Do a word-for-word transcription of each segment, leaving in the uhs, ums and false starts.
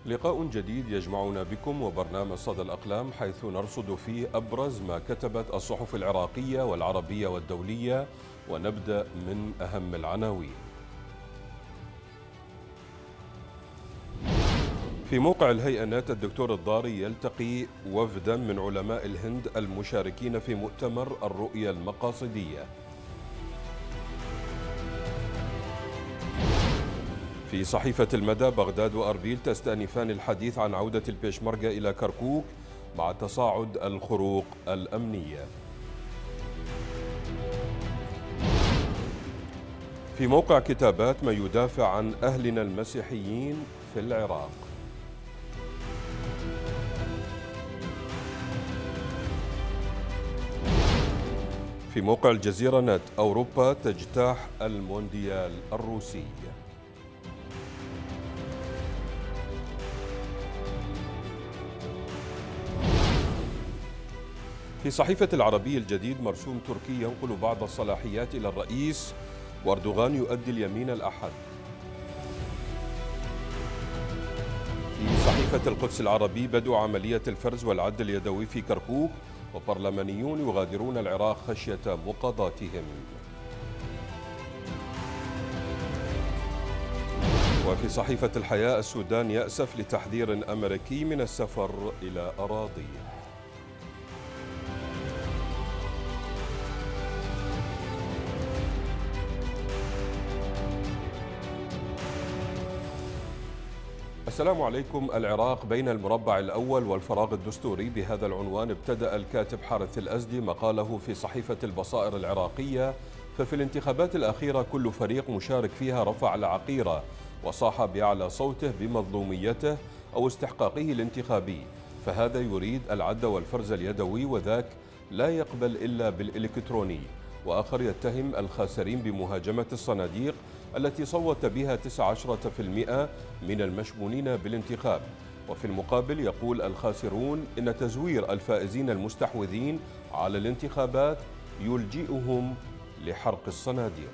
لقاء جديد يجمعنا بكم وبرنامج صدى الأقلام، حيث نرصد فيه أبرز ما كتبت الصحف العراقية والعربية والدولية، ونبدأ من أهم العناوين. في موقع الهيئة نت، الدكتور الضاري يلتقي وفدا من علماء الهند المشاركين في مؤتمر الرؤية المقاصدية. في صحيفة المدى، بغداد وأربيل تستأنفان الحديث عن عودة البيشمركة إلى كركوك مع تصاعد الخروق الأمنية. في موقع كتابات، ما يدافع عن أهلنا المسيحيين في العراق. في موقع الجزيرة نت، أوروبا تجتاح المونديال الروسي. في صحيفة العربي الجديد، مرسوم تركي ينقل بعض الصلاحيات إلى الرئيس، وأردوغان يؤدي اليمين الأحد. في صحيفة القدس العربي، بدء عملية الفرز والعد اليدوي في كركوك، وبرلمانيون يغادرون العراق خشية مقاضاتهم. وفي صحيفة الحياة، السودان يأسف لتحذير أمريكي من السفر إلى أراضيه. السلام عليكم. العراق بين المربع الأول والفراغ الدستوري، بهذا العنوان ابتدأ الكاتب حارث الأزدي مقاله في صحيفة البصائر العراقية. ففي الانتخابات الأخيرة كل فريق مشارك فيها رفع العقيرة وصاح بأعلى صوته بمظلوميته أو استحقاقه الانتخابي، فهذا يريد العد والفرز اليدوي، وذاك لا يقبل إلا بالإلكتروني، وآخر يتهم الخاسرين بمهاجمة الصناديق التي صوت بها تسعة عشر بالمئة من المشمولين بالانتخاب. وفي المقابل يقول الخاسرون إن تزوير الفائزين المستحوذين على الانتخابات يلجئهم لحرق الصناديق.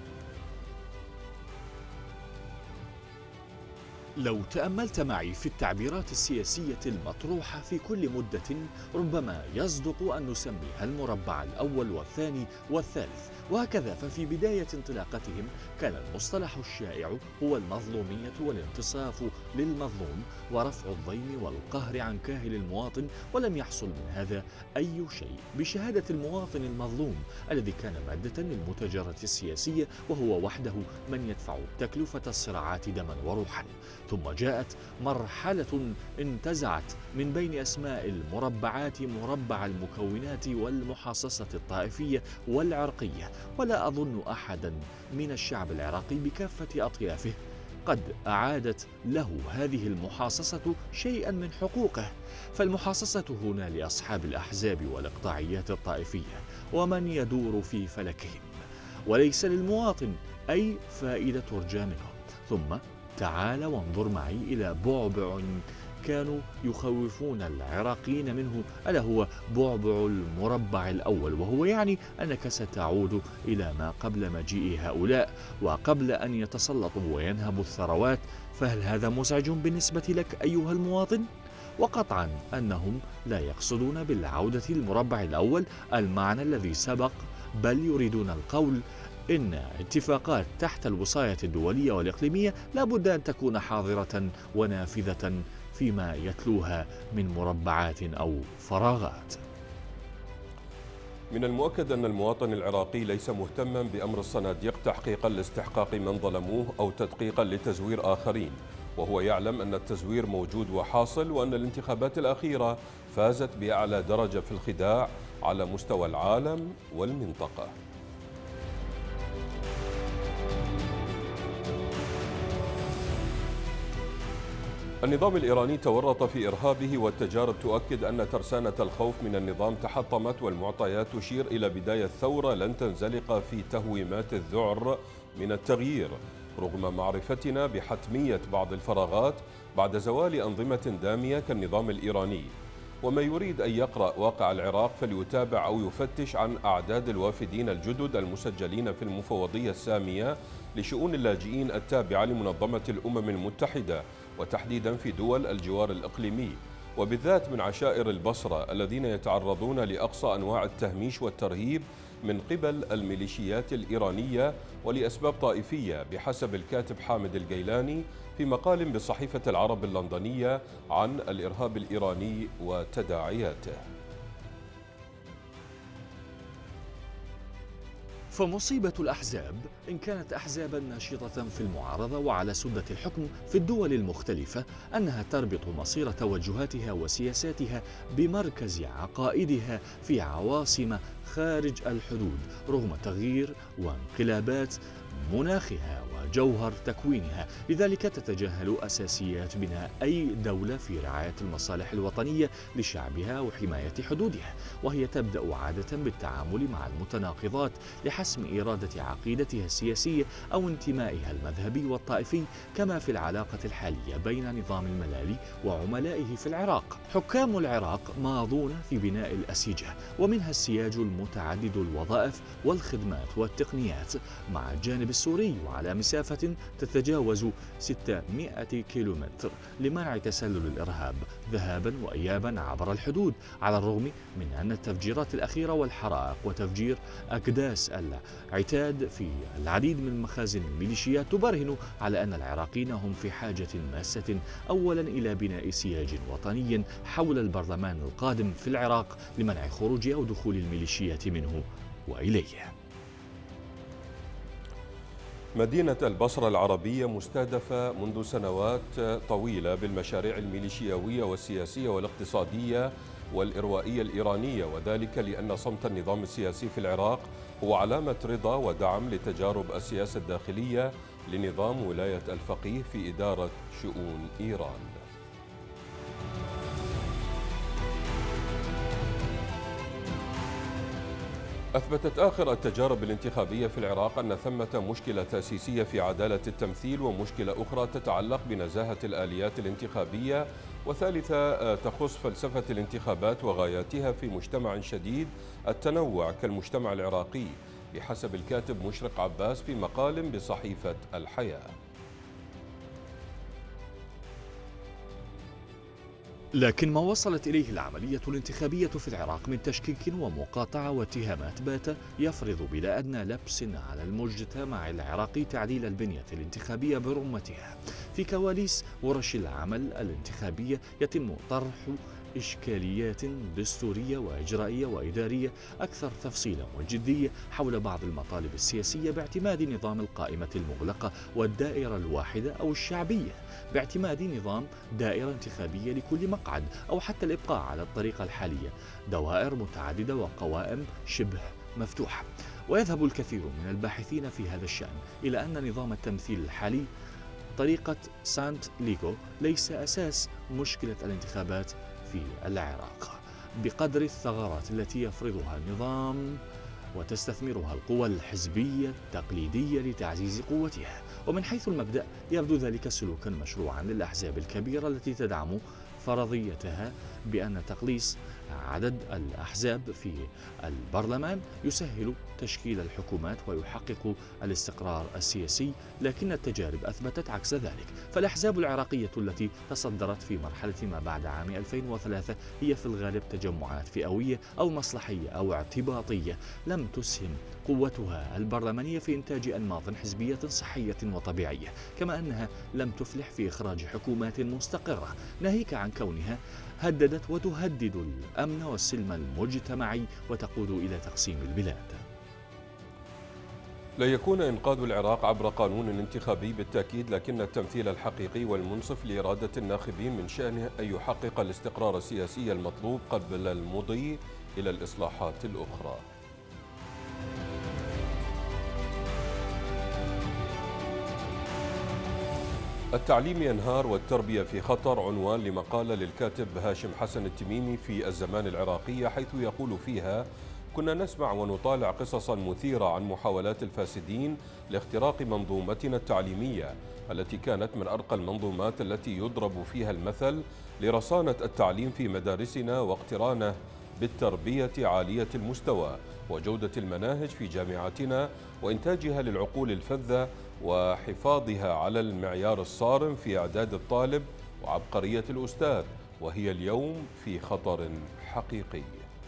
لو تأملت معي في التعبيرات السياسية المطروحة في كل مدة، ربما يصدق أن نسميها المربع الأول والثاني والثالث، وهكذا ففي بداية انطلاقتهم كان المصطلح الشائع هو المظلومية والانتصاف للمظلوم ورفع الضيم والقهر عن كاهل المواطن، ولم يحصل من هذا أي شيء بشهادة المواطن المظلوم الذي كان مادة للمتاجرة السياسية، وهو وحده من يدفع تكلفة الصراعات دما وروحا. ثم جاءت مرحلة انتزعت من بين أسماء المربعات مربع المكونات والمحاصصة الطائفية والعرقية، ولا أظن أحدا من الشعب العراقي بكافة أطيافه قد أعادت له هذه المحاصصة شيئا من حقوقه، فالمحاصصة هنا لأصحاب الأحزاب والإقطاعيات الطائفية ومن يدور في فلكهم، وليس للمواطن أي فائدة ترجى منهم. ثم تعال وانظر معي إلى بعبع كانوا يخوفون العراقيين منه، ألا هو بعبع المربع الأول، وهو يعني أنك ستعود إلى ما قبل مجيء هؤلاء وقبل أن يتسلطوا وينهبوا الثروات. فهل هذا مزعج بالنسبة لك أيها المواطن؟ وقطعا أنهم لا يقصدون بالعودة للمربع الأول المعنى الذي سبق، بل يريدون القول إن اتفاقات تحت الوصاية الدولية والإقليمية لابد أن تكون حاضرة ونافذة فيما يتلوها من مربعات أو فراغات. من المؤكد أن المواطن العراقي ليس مهتما بأمر الصناديق تحقيقا لاستحقاق من ظلموه أو تدقيقا لتزوير آخرين، وهو يعلم أن التزوير موجود وحاصل، وأن الانتخابات الأخيرة فازت بأعلى درجة في الخداع على مستوى العالم والمنطقة. النظام الإيراني تورط في إرهابه، والتجارب تؤكد أن ترسانة الخوف من النظام تحطمت، والمعطيات تشير إلى بداية ثورة لن تنزلق في تهويمات الذعر من التغيير، رغم معرفتنا بحتمية بعض الفراغات بعد زوال أنظمة دامية كالنظام الإيراني. وما يريد أن يقرأ واقع العراق فليتابع أو يفتش عن أعداد الوافدين الجدد المسجلين في المفوضية السامية لشؤون اللاجئين التابعة لمنظمة الأمم المتحدة، وتحديدا في دول الجوار الإقليمي، وبالذات من عشائر البصرة الذين يتعرضون لأقصى أنواع التهميش والترهيب من قبل الميليشيات الإيرانية ولأسباب طائفية، بحسب الكاتب حامد الجيلاني في مقال بصحيفة العرب اللندنية عن الإرهاب الإيراني وتداعياته. فمصيبة الأحزاب إن كانت أحزابا ناشطة في المعارضة وعلى سدة الحكم في الدول المختلفة أنها تربط مصير توجهاتها وسياساتها بمركز عقائدها في عواصم خارج الحدود، رغم تغيير وانقلابات مناخها وجوهر تكوينها. لذلك تتجاهل أساسيات بناء أي دولة في رعاية المصالح الوطنية لشعبها وحماية حدودها، وهي تبدأ عادة بالتعامل مع المتناقضات لحسم إرادة عقيدتها السياسية أو انتمائها المذهبي والطائفي، كما في العلاقة الحالية بين نظام الملالي وعملائه في العراق. حكام العراق ماضون في بناء الأسيجة، ومنها السياج المتعدد الوظائف والخدمات والتقنيات مع الجانب السوري، وعلى مسافة تتجاوز ستمائة كيلومتر لمنع تسلل الإرهاب ذهابا وإيابا عبر الحدود، على الرغم من أن التفجيرات الأخيرة والحرائق وتفجير أكداس العتاد في العديد من مخازن الميليشيات تبرهن على أن العراقيين هم في حاجة ماسة أولا إلى بناء سياج وطني حول البرلمان القادم في العراق لمنع خروج أو دخول الميليشيات منه وإليه. مدينة البصرة العربية مستهدفة منذ سنوات طويلة بالمشاريع الميليشياوية والسياسية والاقتصادية والإروائية الإيرانية، وذلك لأن صمت النظام السياسي في العراق هو علامة رضا ودعم لتجارب السياسة الداخلية لنظام ولاية الفقيه في إدارة شؤون إيران. أثبتت آخر التجارب الانتخابية في العراق أن ثمة مشكلة تأسيسية في عدالة التمثيل، ومشكلة أخرى تتعلق بنزاهة الآليات الانتخابية، وثالثة تخص فلسفة الانتخابات وغاياتها في مجتمع شديد التنوع كالمجتمع العراقي، بحسب الكاتب مشرق عباس في مقال بصحيفة الحياة. لكن ما وصلت إليه العملية الانتخابية في العراق من تشكيك ومقاطعة واتهامات بات يفرض بلا أدنى لبس على المجتمع العراقي تعديل البنية الانتخابية برمتها. في كواليس ورش العمل الانتخابية يتم طرح إشكاليات دستورية وإجرائية وإدارية أكثر تفصيلا وجدية حول بعض المطالب السياسية، باعتماد نظام القائمة المغلقة والدائرة الواحدة أو الشعبية، باعتماد نظام دائرة انتخابية لكل مقعد، أو حتى الإبقاء على الطريقة الحالية دوائر متعددة وقوائم شبه مفتوحة. ويذهب الكثير من الباحثين في هذا الشأن إلى أن نظام التمثيل الحالي طريقة سانت ليغو ليس أساس مشكلة الانتخابات في العراق بقدر الثغرات التي يفرضها النظام وتستثمرها القوى الحزبية التقليدية لتعزيز قوتها. ومن حيث المبدأ يبدو ذلك سلوكا مشروعا للأحزاب الكبيرة التي تدعم فرضيتها بأن تقليص عدد الأحزاب في البرلمان يسهل تشكيل الحكومات ويحقق الاستقرار السياسي، لكن التجارب أثبتت عكس ذلك. فالأحزاب العراقية التي تصدرت في مرحلة ما بعد عام ألفين وثلاثة هي في الغالب تجمعات فئوية أو مصلحية أو اعتباطية لم تسهم قوتها البرلمانية في إنتاج أنماط حزبية صحية وطبيعية، كما أنها لم تفلح في إخراج حكومات مستقرة، ناهيك عن كونها هددت وتهدد الأمن والسلم المجتمعي وتقود إلى تقسيم البلاد. لا يكون إنقاذ العراق عبر قانون انتخابي بالتأكيد، لكن التمثيل الحقيقي والمنصف لإرادة الناخبين من شأنه أن يحقق الاستقرار السياسي المطلوب قبل المضي إلى الإصلاحات الأخرى. التعليم ينهار والتربية في خطر، عنوان لمقالة للكاتب هاشم حسن التميمي في الزمان العراقية، حيث يقول فيها: كنا نسمع ونطالع قصصا مثيرة عن محاولات الفاسدين لاختراق منظومتنا التعليمية التي كانت من أرقى المنظومات التي يضرب فيها المثل لرصانة التعليم في مدارسنا واقترانه بالتربية عالية المستوى وجودة المناهج في جامعاتنا وإنتاجها للعقول الفذة وحفاظها على المعيار الصارم في إعداد الطالب وعبقرية الأستاذ، وهي اليوم في خطر حقيقي.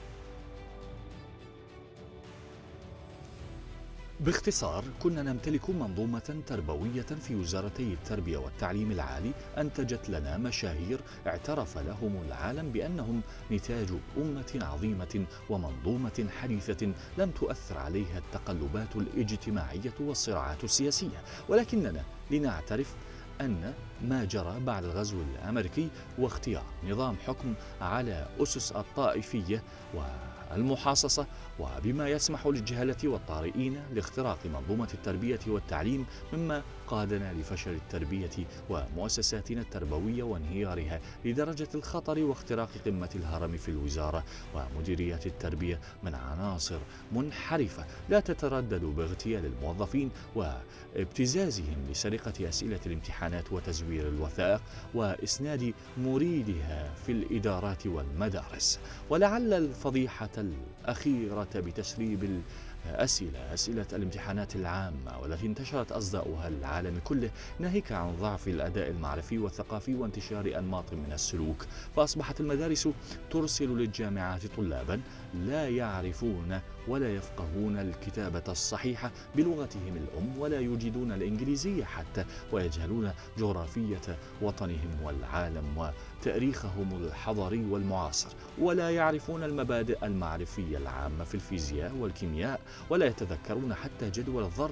باختصار، كنا نمتلك منظومة تربوية في وزارتي التربية والتعليم العالي أنتجت لنا مشاهير اعترف لهم العالم بأنهم نتاج أمة عظيمة ومنظومة حديثة لم تؤثر عليها التقلبات الاجتماعية والصراعات السياسية، ولكننا لنعترف أن ما جرى بعد الغزو الأمريكي واختيار نظام حكم على أسس الطائفية والمحاصصة وبما يسمح للجهلة والطارئين لاختراق منظومة التربية والتعليم، مما قادنا لفشل التربية ومؤسساتنا التربوية وانهيارها لدرجة الخطر واختراق قمة الهرم في الوزارة ومديريات التربية من عناصر منحرفة لا تتردد باغتيال الموظفين وابتزازهم لسرقة أسئلة الامتحانات وتزوير الوثائق وإسناد مريدها في الإدارات والمدارس. ولعل الفضيحة الأخيرة بتسريب الأسئلة أسئلة الامتحانات العامة والتي انتشرت أصداؤها العالم كله ناهيك عن ضعف الأداء المعرفي والثقافي وانتشار أنماط من السلوك، فأصبحت المدارس ترسل للجامعات طلابا لا يعرفون ولا يفقهون الكتابة الصحيحة بلغتهم الأم ولا يجيدون الإنجليزية حتى، ويجهلون جغرافية وطنهم والعالم وتاريخهم الحضاري والمعاصر، ولا يعرفون المبادئ المعرفية العامة في الفيزياء والكيمياء، ولا يتذكرون حتى جدول الضرب.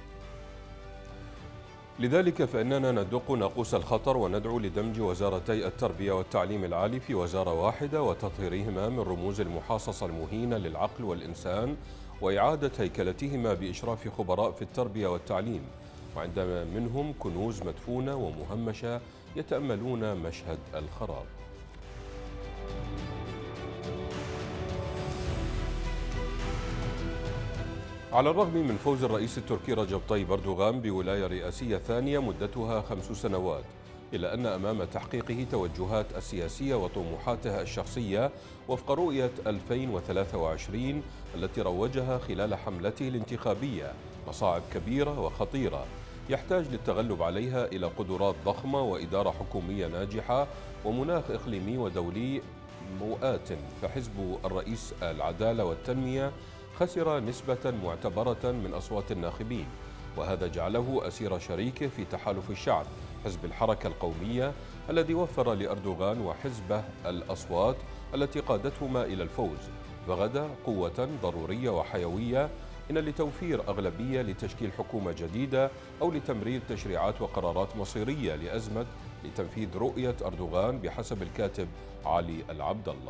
لذلك فإننا ندق ناقوس الخطر وندعو لدمج وزارتي التربية والتعليم العالي في وزارة واحدة وتطهيرهما من رموز المحاصصة المهينة للعقل والإنسان وإعادة هيكلتهما بإشراف خبراء في التربية والتعليم، وعندما منهم كنوز مدفونة ومهمشة يتأملون مشهد الخراب. على الرغم من فوز الرئيس التركي رجب طيب أردوغان بولاية رئاسية ثانية مدتها خمس سنوات، إلا أن أمام تحقيقه توجهات السياسية وطموحاته الشخصية وفق رؤية ألفين وثلاثة وعشرين التي روجها خلال حملته الانتخابية مصاعب كبيرة وخطيرة يحتاج للتغلب عليها إلى قدرات ضخمة وإدارة حكومية ناجحة ومناخ إقليمي ودولي مؤات. فحزب الرئيس العدالة والتنمية خسر نسبة معتبرة من أصوات الناخبين، وهذا جعله أسير شريكه في تحالف الشعب حزب الحركة القومية الذي وفر لأردوغان وحزبه الأصوات التي قادتهما إلى الفوز. فغدا قوة ضرورية وحيوية إن لتوفير أغلبية لتشكيل حكومة جديدة أو لتمرير تشريعات وقرارات مصيرية لأزمة لتنفيذ رؤية أردوغان بحسب الكاتب علي العبد الله.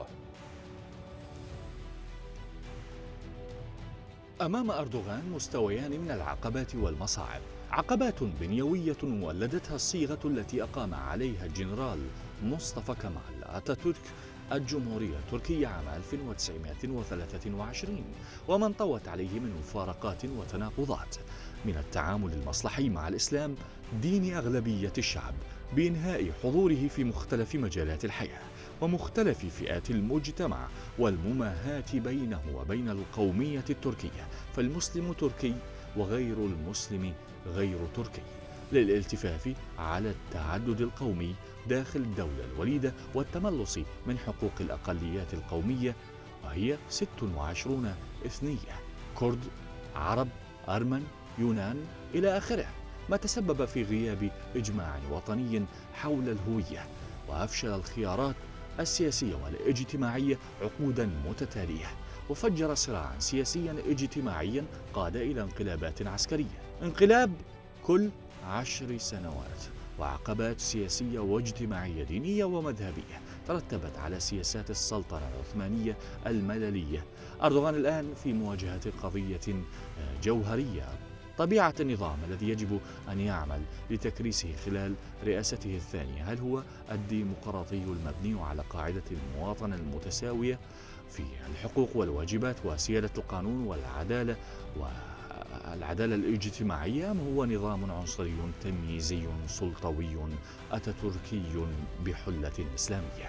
أمام أردوغان مستويان من العقبات والمصاعب، عقبات بنيوية ولدتها الصيغة التي أقام عليها الجنرال مصطفى كمال أتاتورك الجمهورية التركية عام ألف وتسعمائة وثلاثة وعشرين، وما انطوت عليه من مفارقات وتناقضات، من التعامل المصلحي مع الإسلام دين أغلبية الشعب بإنهاء حضوره في مختلف مجالات الحياة ومختلف فئات المجتمع والمماهاة بينه وبين القومية التركية، فالمسلم تركي وغير المسلم غير تركي، للالتفاف على التعدد القومي داخل الدولة الوليدة والتملص من حقوق الأقليات القومية، وهي ست وعشرون إثنية: كرد، عرب، أرمن، يونان إلى آخره، ما تسبب في غياب إجماع وطني حول الهوية، وأفشل الخيارات السياسية والاجتماعية عقودا متتالية، وفجر صراعا سياسيا اجتماعيا قاد إلى انقلابات عسكرية، انقلاب كل عشر سنوات، وعقبات سياسية واجتماعية دينية ومذهبية ترتبت على سياسات السلطنة العثمانية المللية. أردوغان الآن في مواجهة قضية جوهرية: طبيعة النظام الذي يجب أن يعمل لتكريسه خلال رئاسته الثانية، هل هو الديمقراطي المبني على قاعدة المواطنة المتساوية في الحقوق والواجبات وسيادة القانون والعدالة والعدالة الاجتماعية، أم هو نظام عنصري تمييزي سلطوي أتاتوركي بحلة إسلامية؟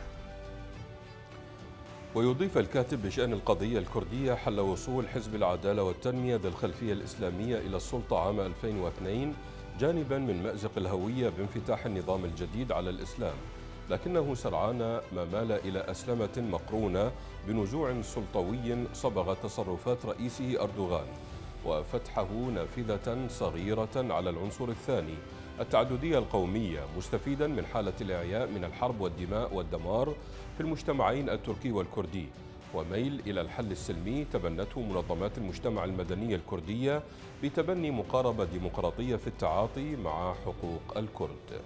ويضيف الكاتب بشأن القضية الكردية: حل وصول حزب العدالة والتنمية ذي الخلفية الإسلامية إلى السلطة عام ألفين واثنين جانبا من مأزق الهوية بانفتاح النظام الجديد على الإسلام، لكنه سرعان ما مال إلى أسلمة مقرونة بنزوع سلطوي صبغ تصرفات رئيسه أردوغان، وفتحه نافذة صغيرة على العنصر الثاني التعددية القومية، مستفيدا من حالة الإعياء من الحرب والدماء والدمار في المجتمعين التركي والكردي، وميل إلى الحل السلمي تبنته منظمات المجتمع المدني الكردية بتبني مقاربة ديمقراطية في التعاطي مع حقوق الكرد.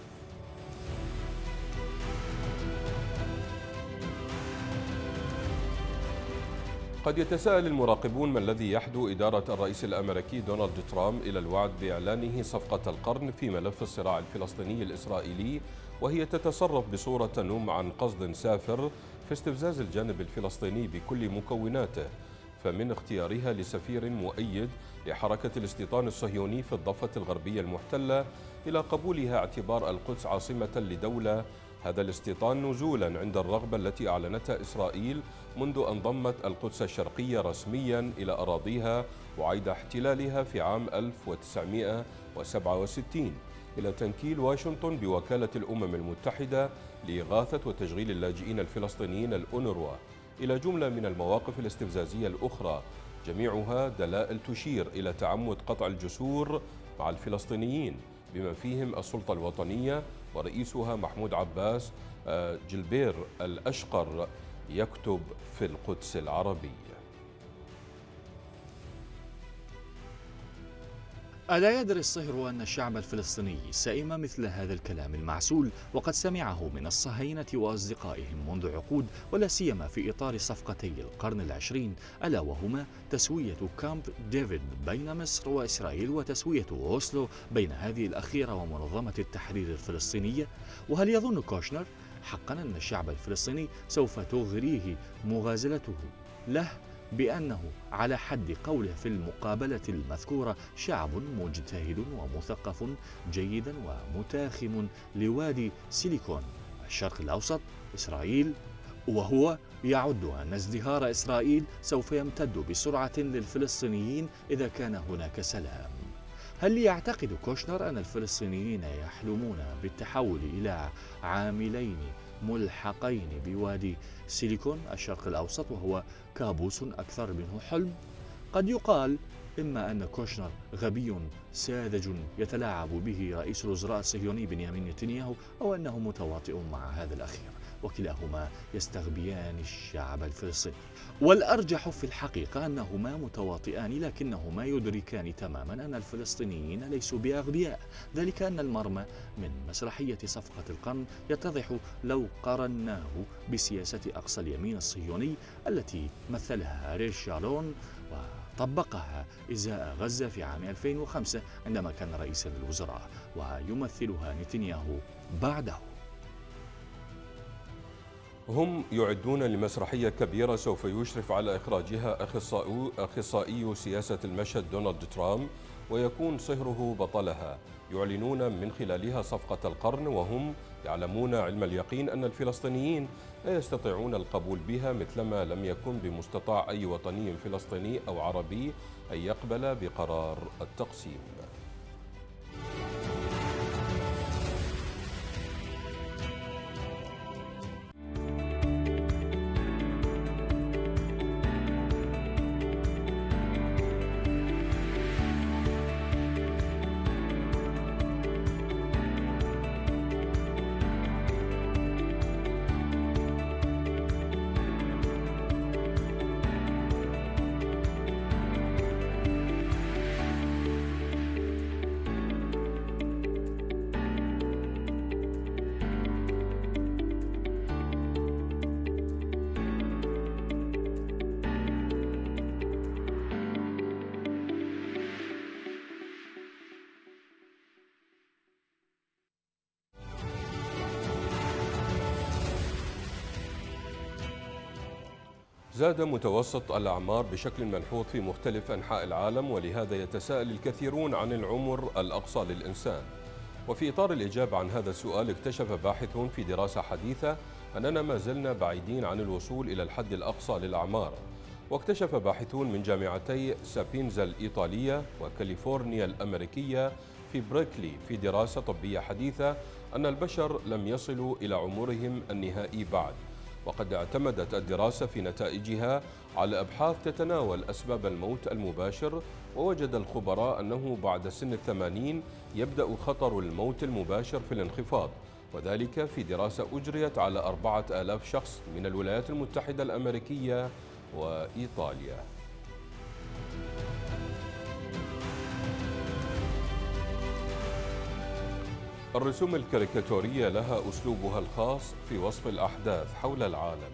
قد يتساءل المراقبون ما الذي يحدو إدارة الرئيس الأمريكي دونالد ترامب إلى الوعد بإعلانه صفقة القرن في ملف الصراع الفلسطيني الإسرائيلي، وهي تتصرف بصورة تنم عن قصد سافر في استفزاز الجانب الفلسطيني بكل مكوناته، فمن اختيارها لسفير مؤيد لحركة الاستيطان الصهيوني في الضفة الغربية المحتلة إلى قبولها اعتبار القدس عاصمة لدولة، هذا الاستيطان نزولا عند الرغبة التي أعلنتها إسرائيل منذ أن ضمت القدس الشرقية رسميا إلى أراضيها وعيد احتلالها في عام ألف وتسعمئة وسبعة وستين، إلى تنكيل واشنطن بوكالة الأمم المتحدة لإغاثة وتشغيل اللاجئين الفلسطينيين الأونروا، إلى جملة من المواقف الاستفزازية الأخرى، جميعها دلائل تشير إلى تعمد قطع الجسور مع الفلسطينيين بما فيهم السلطة الوطنية ورئيسها محمود عباس جلبير الأشقر يكتب في القدس العربية. ألا يدري الصهر أن الشعب الفلسطيني سئم مثل هذا الكلام المعسول، وقد سمعه من الصهاينة وأصدقائهم منذ عقود، ولا سيما في إطار صفقتي القرن العشرين، ألا وهما تسوية كامب ديفيد بين مصر وإسرائيل وتسوية أوسلو بين هذه الأخيرة ومنظمة التحرير الفلسطينية. وهل يظن كوشنر حقا أن الشعب الفلسطيني سوف تغريه مغازلته له بأنه على حد قوله في المقابلة المذكورة شعب مجتهد ومثقف جيدا ومتاخم لوادي سيليكون الشرق الأوسط إسرائيل، وهو يعد أن ازدهار إسرائيل سوف يمتد بسرعة للفلسطينيين إذا كان هناك سلام؟ هل يعتقد كوشنر أن الفلسطينيين يحلمون بالتحول إلى عاملين ملحقين بوادي سيليكون الشرق الأوسط وهو كابوس أكثر منه حلم؟ قد يقال إما أن كوشنر غبي ساذج يتلاعب به رئيس الوزراء الصهيوني بنيامين نتنياهو، أو أنه متواطئ مع هذا الأخير، وكلاهما يستغبيان الشعب الفلسطيني. والأرجح في الحقيقة أنهما متواطئان، لكنهما يدركان تماما أن الفلسطينيين ليسوا بأغبياء، ذلك أن المرمى من مسرحية صفقة القرن يتضح لو قارناه بسياسة أقصى اليمين الصهيوني التي مثلها أريل شارون وطبقها إزاء غزة في عام ألفين وخمسة عندما كان رئيسا للوزراء، ويمثلها نتنياهو بعده. هم يعدون لمسرحية كبيرة سوف يشرف على إخراجها أخصائي سياسة المشهد دونالد ترامب، ويكون صهره بطلها، يعلنون من خلالها صفقة القرن، وهم يعلمون علم اليقين أن الفلسطينيين لا يستطيعون القبول بها، مثلما لم يكن بمستطاع أي وطني فلسطيني أو عربي أن يقبل بقرار التقسيم. زاد متوسط الأعمار بشكل ملحوظ في مختلف أنحاء العالم، ولهذا يتساءل الكثيرون عن العمر الأقصى للإنسان. وفي إطار الإجابة عن هذا السؤال، اكتشف باحثون في دراسة حديثة أننا ما زلنا بعيدين عن الوصول إلى الحد الأقصى للأعمار. واكتشف باحثون من جامعتي سابينزا الإيطالية وكاليفورنيا الأمريكية في بريكلي في دراسة طبية حديثة أن البشر لم يصلوا إلى عمرهم النهائي بعد، وقد اعتمدت الدراسة في نتائجها على أبحاث تتناول أسباب الموت المباشر. ووجد الخبراء أنه بعد سن الثمانين يبدأ خطر الموت المباشر في الانخفاض، وذلك في دراسة أجريت على أربعة آلاف شخص من الولايات المتحدة الأمريكية وإيطاليا. الرسوم الكاريكاتورية لها أسلوبها الخاص في وصف الأحداث حول العالم.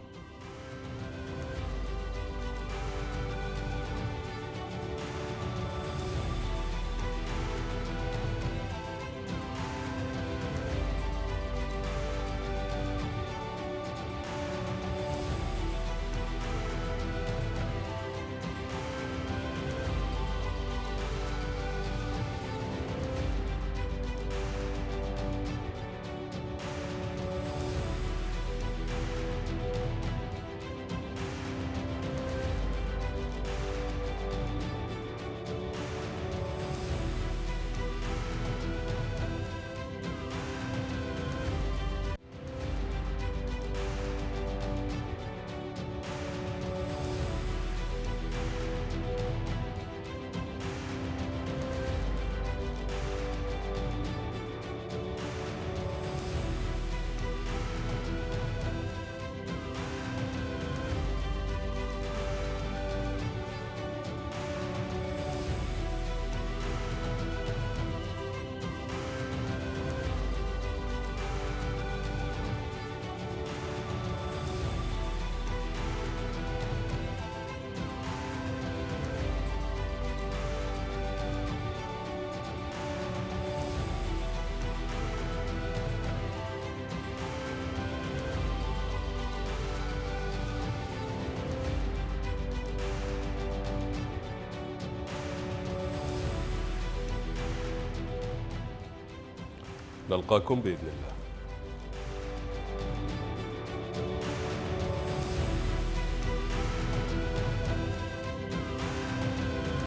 نلقاكم بإذن الله.